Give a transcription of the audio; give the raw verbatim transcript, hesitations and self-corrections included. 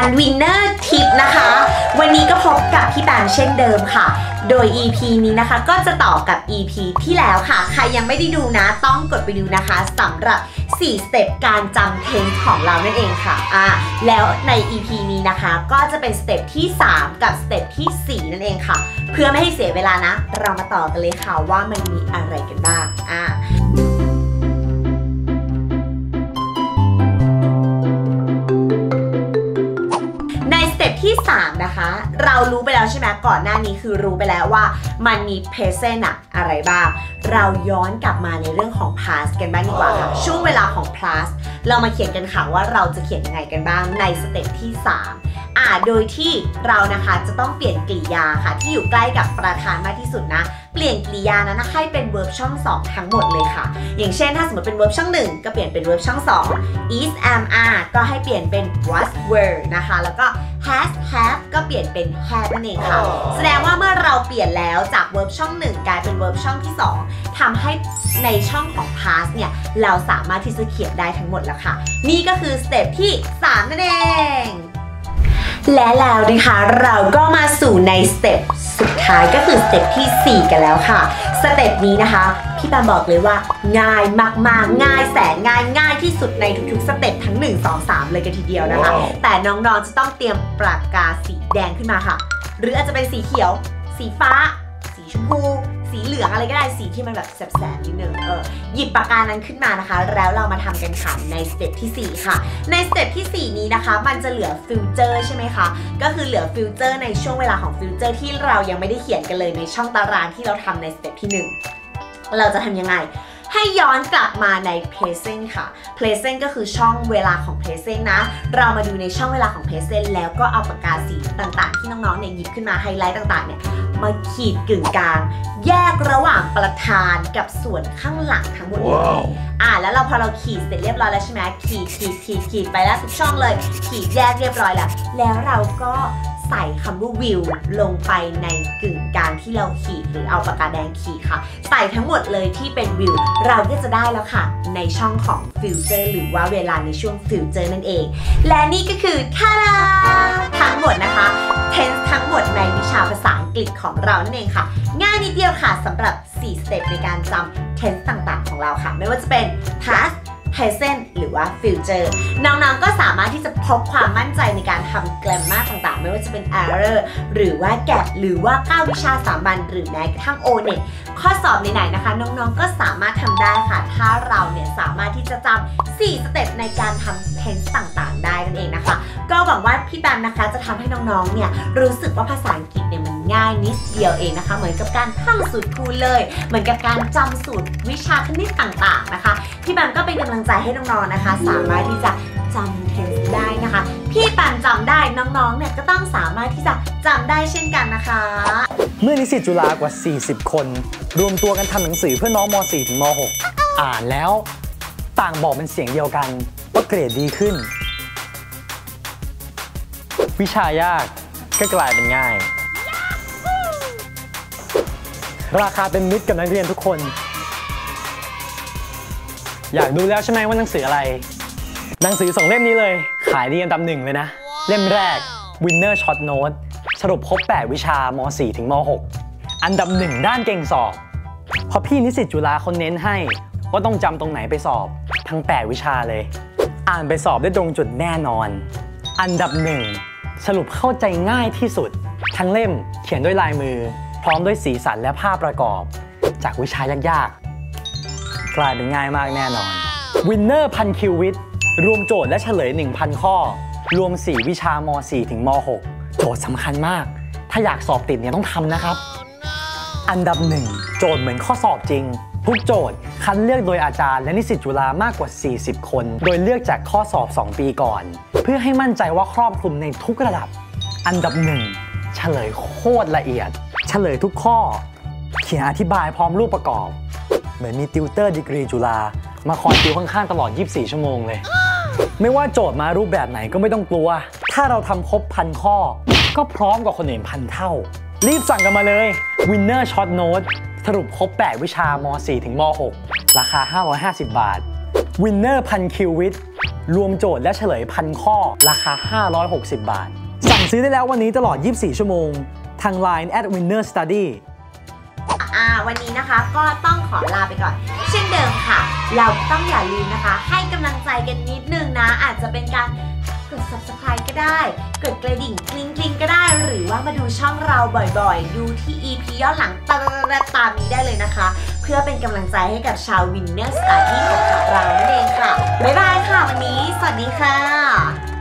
Winner Tip นะคะวันนี้ก็พบกับพี่แปมเช่นเดิมค่ะโดย อี พี นี้นะคะก็จะต่อกับ อี พี ที่แล้วค่ะใครยังไม่ได้ดูนะต้องกดไปดูนะคะสำหรับสี่สเต็ปการจำเทนส์ของเรานั่นเองค่ะอ่าแล้วใน อี พี นี้นะคะก็จะเป็นสเต็ปที่สามกับสเต็ปที่สี่นั่นเองค่ะเพื่อไม่ให้เสียเวลานะเรามาต่อกันเลยค่ะว่ามันมีอะไรกันบ้างอ่าที่สามนะคะเรารู้ไปแล้วใช่ไหมก่อนหน้านี้คือรู้ไปแล้วว่ามันมี present อะอะไรบ้างเราย้อนกลับมาในเรื่องของ past กันบ้างดีกว่าค่ะช่วงเวลาของ past เรามาเขียนกันค่ะว่าเราจะเขียนยังไงกันบ้างในสเต็ปที่สามอ่าโดยที่เรานะคะจะต้องเปลี่ยนกริยาค่ะที่อยู่ใกล้กับประธานมากที่สุดนะเปลี่ยนกริยานั้นนะให้เป็น verb ช่องสองทั้งหมดเลยค่ะอย่างเช่นถ้าสมมติเป็น verb ช่องหนึ่งก็เปลี่ยนเป็น verb ช่องสอง is am are ก็ให้เปลี่ยนเป็น was were นะคะแล้วก็ has have ก็เปลี่ยนเป็น had นั่นเองค่ะแสดงว่าเมื่อเราเปลี่ยนแล้วจาก verb ช่องหนึ่งกลายเป็น verb ช่องที่สองทำให้ในช่องของ past เนี่ยเราสามารถที่จะเขียนได้ทั้งหมดแล้วค่ะนี่ก็คือสเต็ปที่สามนั่นเองและแล้วนะคะเราก็มาสู่ในสเต็ปสุดท้ายก็คือสเต็ปที่สี่กันแล้วค่ะสเต็ปนี้นะคะพี่แปมบอกเลยว่าง่ายมากๆง่ายแสนง่ายง่ายที่สุดในทุกๆสเต็ปทั้งหนึ่ง สอง สามเลยกันทีเดียวนะคะ wow. แต่น้องๆจะต้องเตรียมปากกาสีแดงขึ้นมาค่ะหรืออาจจะเป็นสีเขียวสีฟ้าสีชมพูสีเหลืองอะไรก็ได้สีที่มันแบบแสบๆนิดนึงเออหยิบปากกานั้นขึ้นมานะคะแล้วเรามาทำกันค่ะในสเต็ปที่สี่ค่ะในสเต็ปที่สี่นี้นะคะมันจะเหลือฟิวเจอร์ใช่ไหมคะก็คือเหลือฟิวเจอร์ในช่วงเวลาของฟิวเจอร์ที่เรายังไม่ได้เขียนกันเลยในช่องตารางที่เราทำในสเต็ปที่หนึ่งเราจะทำยังไงให้ย้อนกลับมาใน present ค่ะ present ก็คือช่องเวลาของ present นะเรามาดูในช่องเวลาของ present แล้วก็เอาปากกาสีต่างๆที่น้องๆเนี่ยหยิบขึ้นมาไฮไลท์ต่างๆเนี่ยมาขีดกึ่งกลางแยกระหว่างประธานกับส่วนข้างหลังทั้งหมดเลย wow. อ่าแล้วเราพอเราขีดเสร็จเรียบร้อยแล้วใช่ไหมขีดขีดขีดขีดไปแล้วทุกช่องเลยขีดแยกเรียบร้อยแล้วแล้วเราก็ใส่คำว่า will ลงไปในกึ่งกลางที่เราขีดหรือเอาปากกาแดงขีดค่ะใส่ทั้งหมดเลยที่เป็น will เราก็จะได้แล้วค่ะในช่องของ future หรือว่าเวลาในช่วง future นั่นเองและนี่ก็คือท่าดาทั้งหมดนะคะ tense ทั้งหมดในวิชาภาษาอังกฤษของเรานั่นเองค่ะง่ายนิดเดียวค่ะสำหรับสี่สเต็ปในการจำ tense ต่างๆของเราค่ะไม่ว่าจะเป็น past present หรือว่า future น้องๆก็สามารถที่จะพบความมั่นใจในการทำ grammar ต่างๆไม่ว่าจะเป็น error หรือว่า gap หรือว่าเก้าวิชาสามัญหรือแม้กระทั่ง โอ เน็ต ข้อสอบไหนๆนะคะน้องๆก็สามารถทำได้ค่ะถ้าเราเนี่ยสามารถที่จะจำสี่สเต็ปในการทำ tense ต่างๆได้นั่นเองนะคะก็หวังว่าพี่แปมนะคะจะทำให้น้องๆเนี่ยรู้สึกว่าภาษาอังกฤษเนี่ยมันง่ายนิดเดียวเองนะคะเหมือนกับการท่องสูตรคูณเลยเหมือนกับการจำสูตรวิชาคณิตต่างๆนะคะพี่แปมก็เป็นกำลังใจให้น้องๆนะคะสามารถที่จะจำ tense ได้นะคะพี่แปมจำได้น้องๆเนี่ยก็ต้องสามารถที่จะจำได้เช่นกันนะคะเมื่อนิสิตจุฬากว่าสี่สิบคนรวมตัวกันทำหนังสือเพื่อน้องม สี่ ถึงม หก อ่านแล้วต่างบอกเป็นเสียงเดียวกันว่าเกรดดีขึ้นวิชายากก็กลายเป็นง่ายราคาเป็นมิตรกับนักเรียนทุกคนอยากดูแล้วใช่ไหมว่าหนังสืออะไรหนังสือสองเล่มนี้เลยขายดีอันดับหนึ่งเลยนะ wow. เล่มแรก Winner Short Note สรุปครบแปดวิชาม สี่ ถึงม หก อันดับหนึ่งด้านเก่งสอบเพราะพี่นิสิตจุฬาเขาเน้นให้ว่าต้องจำตรงไหนไปสอบทั้งแปดวิชาเลยอ่านไปสอบได้ตรงจุดแน่นอนอันดับหนึ่งสรุปเข้าใจง่ายที่สุดทั้งเล่มเขียนด้วยลายมือพร้อมด้วยสีสันและภาพประกอบจากวิชายากๆกลายเป็นง่ายมากแน่นอน Winner พันคิววิทรวมโจทย์และเฉลย หนึ่งพัน ข้อรวมสี่วิชาม สี่ ถึงม หก โจทย์สำคัญมากถ้าอยากสอบติดเนี่ยต้องทำนะครับอันดับหนึ่งโจทย์เหมือนข้อสอบจริงทุกโจทย์คัดเลือกโดยอาจารย์และนิสิตจุฬามากกว่าสี่สิบคนโดยเลือกจากข้อสอบสองปีก่อนเพื่อให้มั่นใจว่าครอบคลุมในทุกระดับอันดับหนึ่งเฉลยโคตรละเอียดเฉลยทุกข้อเขียนอธิบายพร้อมรูปประกอบเหมือนมีติวเตอร์ดีกรีจุฬามาคอยติวข้างๆตลอดยี่สิบสี่ชั่วโมงเลยไม่ว่าโจทย์มารูปแบบไหนก็ไม่ต้องกลัวถ้าเราทำครบพันข้อก็พร้อมกว่าคนอื่นพันเท่ารีบสั่งกันมาเลย Winner Short Note สรุปครบแปดวิชาม สี่ ถึงม หก ราคาห้าร้อยห้าสิบบาท Winner พันคิววิทรวมโจทย์และเฉลยพันข้อราคาห้าร้อยหกสิบบาทสั่งซื้อได้แล้ววันนี้ตลอดยี่สิบสี่ชั่วโมงทาง ไลน์ แอท วินเนอร์ สตัดดี้อ่าวันนี้นะคะก็ต้องขอลาไปก่อนเช่นเดิมค่ะเราต้องอย่าลืมนะคะให้กำลังใจกันนิดนึงนะอาจจะเป็นการกด ซับสไครบ์ ก็ได้กดกระดิ่งกลิ้งๆก็ได้หรือว่ามาดูช่องเราบ่อยๆดูที่ อี พี ย้อนหลังตามนี้ได้เลยนะคะเพื่อเป็นกำลังใจให้กับชาว Winner Study ของเรานั่นเองค่ะบ๊ายบายค่ะวันนี้สวัสดีค่ะ